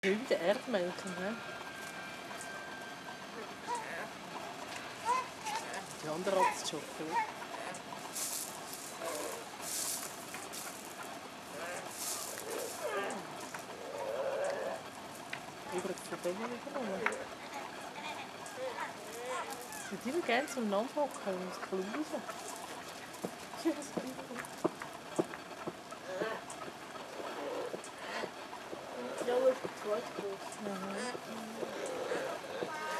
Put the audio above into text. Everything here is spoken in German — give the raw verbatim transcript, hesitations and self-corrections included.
wilde Erdmännchen, ne? Die andere hat schon viel. Übrigens von denen übernommen. Ich würde immer gerne zueinander hocken und klausen. Ja, das ist die zweite große.